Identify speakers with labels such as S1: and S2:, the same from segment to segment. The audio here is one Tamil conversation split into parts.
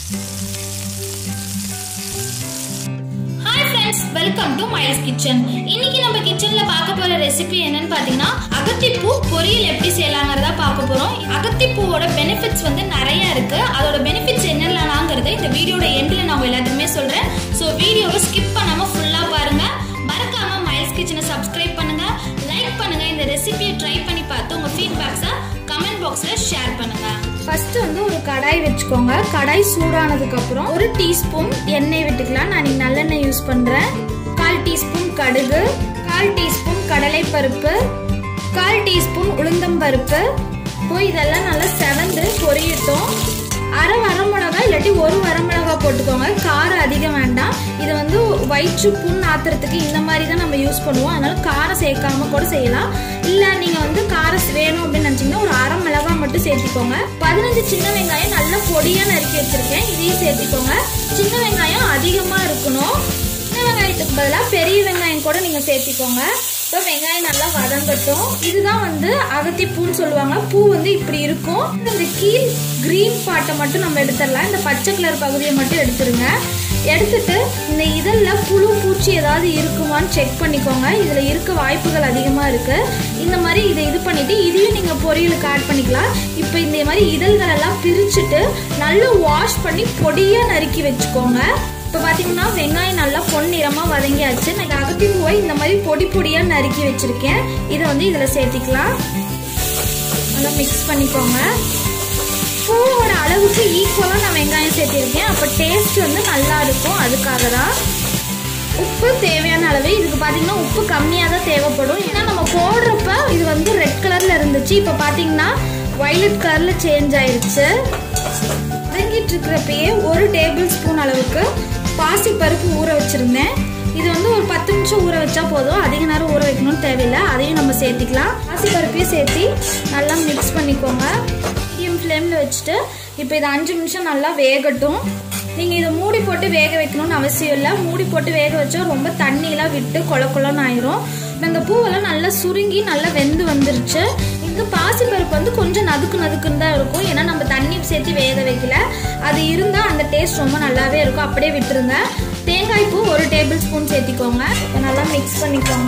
S1: Welcome to miles kitchen. இன்னைக்கு நம்ம கிச்சன்ல பார்க்க போற ரெசிபி என்னன்னு பாத்தீங்கன்னா அகத்திப்பூ பொரியல் எப்படி செய்யலாம்ங்கறத பார்க்க போறோம். அகத்திப்பூவோட பெனிஃபிட்ஸ் வந்து நிறைய இருக்கு. அதோட பெனிஃபிட்ஸ் என்னென்னலாம்ங்கறத இந்த வீடியோட எண்ட்ல நான் எல்லாத்துக்குமே சொல்றேன். சோ வீடியோவை ஸ்கிப் பண்ணாம ஃபுல்லா பாருங்க. மறக்காம மைல்ஸ் கிச்சனை சப்ஸ்கிரைப் பண்ணுங்க, லைக் பண்ணுங்க. இந்த ரெசிபியை ட்ரை பண்ணி பார்த்து உங்க ஃபீட்பேக்ஸை கமெண்ட் பாக்ஸ்ல ஷேர் பண்ணுங்க. ஃபர்ஸ்ட் வந்து ஒரு கடாய் வச்சுக்கோங்க. கடாய் சூடானதுக்கு அப்புறம் ஒரு டீஸ்பூன் எண்ணெய் விட்டுக்கலாம். நான் இன்னைக்கு நல்லெண்ணெய் யூஸ் பண்றேன். 1/4 டீஸ்பூன் கடுகு, 1/4 டீஸ்பூன் கடலை பருப்பு, 1/4 டீஸ்பூன் உளுந்தம் பருப்பு. இப்போ இதெல்லாம் நல்லா செவந்து பொரியட்டும். அரை வரமிளகாய் இல்லாட்டி ஒரு வரமிளகாய் போட்டுக்கோங்க. காரம் அதிகம் வேண்டாம். இது வந்து வயிற்று புண் ஆத்துறதுக்கு இந்த மாதிரி தான் நம்ம யூஸ் பண்ணுவோம். அதனால காரம் சேர்க்காம கூட செய்யலாம். இல்ல நீங்க வந்து காரம் வேணும் அப்படின்னு நினைச்சீங்கன்னா ஒரு அரை மிளகாய் மட்டும் சேர்த்திக்கோங்க. 15 சின்ன வெங்காயம் நல்லா பொடியா நறுக்கி வச்சிருக்கேன். இதையும் சேர்த்திக்கோங்க. சின்ன வெங்காயம் அதிகமா இருக்கணும். சின்ன வெங்காயத்துக்கு பதிலாக பெரிய வெங்காயம் கூட நீங்க சேர்த்திக்கோங்க. இப்போ வெங்காயம் நல்லா வதங்கட்டும். இதுதான் வந்து அகத்திப்பூன்னு சொல்லுவாங்க. பூ வந்து இப்படி இருக்கும். இந்த கீழ் கிரீன் பார்ட்டை மட்டும் நம்ம எடுத்துடலாம். இந்த பச்சை கலர் பகுதியை மட்டும் எடுத்துருங்க. எடுத்துட்டு இந்த இதழில் புழு பூச்சி ஏதாவது இருக்குமான்னு செக் பண்ணிக்கோங்க. இதில் இருக்க வாய்ப்புகள் அதிகமாக இருக்கு. இந்த மாதிரி இதை இது பண்ணிட்டு இதையும் நீங்கள் பொரியலுக்கு ஆட் பண்ணிக்கலாம். இப்போ இந்த மாதிரி இதழ்கள் எல்லாம் பிரிச்சுட்டு நல்லா வாஷ் பண்ணி பொடியாக நறுக்கி வச்சுக்கோங்க. இப்போ பார்த்தீங்கன்னா வெங்காயம் நல்லா பொன்னிறமாக வதங்கியாச்சு. நான் அகத்திப்பூவை இந்த மாதிரி பொடி பொடியாக நறுக்கி வச்சிருக்கேன். இதை வந்து இதில் சேர்த்திக்கலாம். நல்லா மிக்ஸ் பண்ணிக்கோங்க. பூவோட அளவுக்கு ஈக்குவலாக நான் வெங்காயம் சேர்த்திருக்கேன். அப்போ டேஸ்ட் வந்து நல்லா இருக்கும். அதுக்காக தான். உப்பு தேவையான அளவு. இதுக்கு பார்த்தீங்கன்னா உப்பு கம்மியாக தான் தேவைப்படும். ஏன்னா நம்ம போடுறப்ப இது வந்து ரெட் கலரில் இருந்துச்சு. இப்போ பார்த்தீங்கன்னா வயலட் கலரில் சேஞ்ச் ஆயிடுச்சு. வதங்கிட்டு இருக்கிறப்பயே ஒரு டேபிள் ஸ்பூன் அளவுக்கு பாசி பருப்பு ஊற வச்சிருந்தேன். இது வந்து ஒரு 10 நிமிஷம் ஊற வச்சா போதும். அதிக நேரம் ஊற வைக்கணும்னு தேவையில்லை. அதையும் நம்ம சேர்த்திக்கலாம். பாசி பருப்பையும் சேர்த்து நல்லா மிக்ஸ் பண்ணிக்கோங்க. மீடியம் ஃப்ளேமில் வச்சுட்டு இப்போ இது 5 நிமிஷம் நல்லா வேகட்டும். நீங்கள் இதை மூடி போட்டு வேக வைக்கணும்னு அவசியம் இல்லை. மூடி போட்டு வேக வச்சா ரொம்ப தண்ணியெல்லாம் விட்டு கொலன்னு ஆயிரும். இந்த பூவெல்லாம் நல்லா சுருங்கி நல்லா வெந்து வந்துருச்சு. இங்கே பாசிப்பருப்பு வந்து கொஞ்சம் நதுக்குன்னு தான் இருக்கும். ஏன்னா நம்ம தண்ணி சேர்த்து வேக வைக்கல. அது இருந்தால் அந்த டேஸ்ட் ரொம்ப நல்லாவே இருக்கும். அப்படியே விட்டுருங்க. தேங்காய் பூ ஒரு டேபிள் ஸ்பூன் சேர்த்திக்கோங்க. நல்லா மிக்ஸ் பண்ணிக்கோங்க.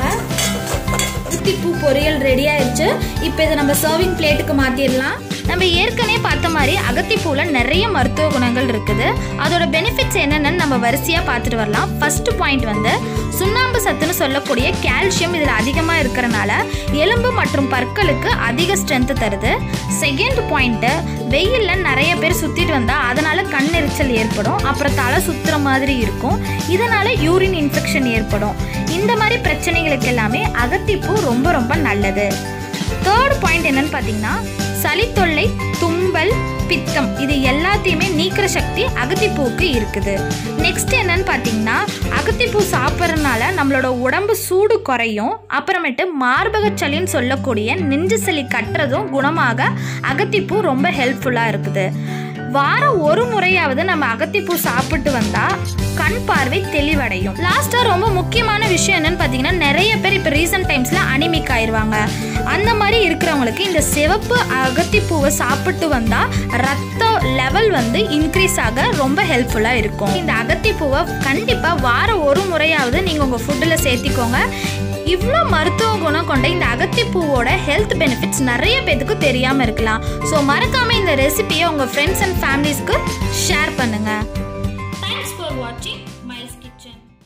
S1: அகத்திப்பூ பொரியல் ரெடி ஆயிடுச்சு. இப்போ இதை நம்ம சர்விங் பிளேட்டுக்கு மாற்றிடலாம். நம்ம ஏற்கனவே பார்த்த மாதிரி அகத்திப்பூல நிறைய மருத்துவ குணங்கள் இருக்குது. அதோட பெனிஃபிட்ஸ் என்னென்னு நம்ம வரிசையாக பார்த்துட்டு வரலாம். ஃபர்ஸ்ட் பாயிண்ட் வந்து சுண்ணாம்பு சத்துன்னு சொல்லக்கூடிய கால்சியம் இதில் அதிகமாக இருக்கிறனால எலும்பு மற்றும் பற்களுக்கு அதிக ஸ்ட்ரென்த்து தருது. செகண்ட் பாயிண்ட்டு, வெயிலில் நிறைய பேர் சுற்றிட்டு வந்தால் அதனால் கண்ணெரிச்சல் ஏற்படும். அப்புறம் தலை சுற்றுற மாதிரி இருக்கும். இதனால் யூரின் இன்ஃபெக்ஷன் ஏற்படும். இந்த மாதிரி பிரச்சனைகளுக்கு எல்லாமே அகத்திப்பூ ரொம்ப ரொம்ப நல்லது. தேர்ட் பாயிண்ட் என்னன்னு பார்த்தீங்கன்னா சளி தொல்லை, தும்பல், பித்தம் இது எல்லாத்தையுமே நீக்கிற சக்தி அகத்திப்பூவுக்கு இருக்குது. நெக்ஸ்ட் என்னன்னு பார்த்தீங்கன்னா அகத்திப்பூ சாப்பிட்றதுனால நம்மளோட உடம்பு சூடு குறையும். அப்புறமேட்டு மார்பக சளின்னு சொல்லக்கூடிய நெஞ்சு சளி கட்டுறதும் குணமாக அகத்திப்பூ ரொம்ப ஹெல்ப்ஃபுல்லாக இருக்குது. வாரம் ஒரு முறையாவது நம்ம அகத்திப்பூ சாப்பிட்டு வந்தால் கண் பார்வை தெளிவடையும். லாஸ்ட்டாக ரொம்ப முக்கியமான விஷயம் என்னன்னு பார்த்தீங்கன்னா நிறைய பேர் இப்போ ரீசன்ட் டைம்ஸில் அனிமிக் ஆயிடுவாங்க. அந்த மாதிரி இருக்கிறவங்களுக்கு இந்த சிவப்பு அகத்திப்பூவை சாப்பிட்டு வந்தால் ரத்த லெவல் வந்து இன்க்ரீஸ் ஆக ரொம்ப ஹெல்ப்ஃபுல்லாக இருக்கும். இந்த அகத்திப்பூவை கண்டிப்பாக வாரம் ஒரு முறையாவது நீங்கள் உங்கள் ஃபுட்டில் சேர்த்திக்கோங்க. இவ்வளோ மருத்துவ குணம் கொண்ட இந்த அகத்திப்பூவோட ஹெல்த் பெனிஃபிட்ஸ் நிறைய பேருக்கு தெரியாமல் இருக்கலாம். ஸோ மறக்காமல் இந்த ரெசிபியை உங்கள் ஃப்ரெண்ட்ஸ் அண்ட் ஃபேமிலிஸ்க்கு ஷேர் பண்ணுங்கள். தேங்க்ஸ் ஃபார் வாட்சிங் மைல்ஸ் கிச்சன்.